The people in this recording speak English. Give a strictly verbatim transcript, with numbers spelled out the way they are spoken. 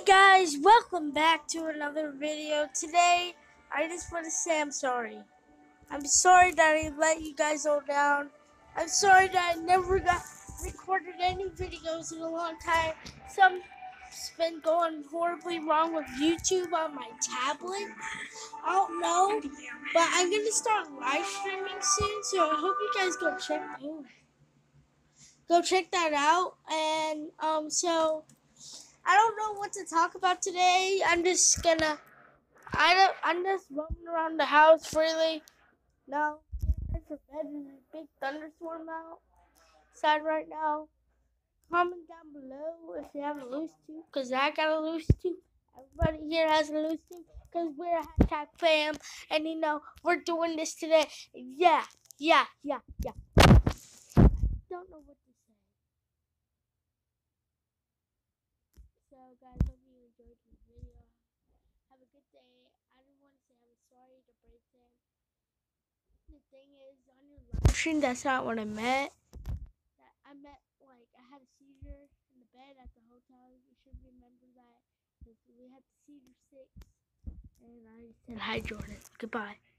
Guys, welcome back to another video. Today, I just want to say I'm sorry. I'm sorry that I let you guys all down. I'm sorry that I never got recorded any videos in a long time. Something's been going horribly wrong with YouTube on my tablet. I don't know, but I'm gonna start live streaming soon, so I hope you guys go check ooh, go check that out. And um, so. I don't know what to talk about today. I'm just gonna, I don't, I'm just roaming around the house freely. No, getting ready for bed. There's a big thunderstorm outside right now. Comment down below if you have a loose tooth, cause I got a loose tooth. Everybody here has a loose tooth, cause we're a hashtag fam, and you know we're doing this today. Yeah, yeah, yeah, yeah. I don't know what to say. So guys, hope you enjoyed this video. Have a good day. I don't want to say I'm sorry to break them. The thing is, on your live stream, that's not what I meant. That I meant, like, I had a seizure in the bed at the hotel. You should remember that. Because we had the seizure six. And I said, hi, Jordan. Goodbye.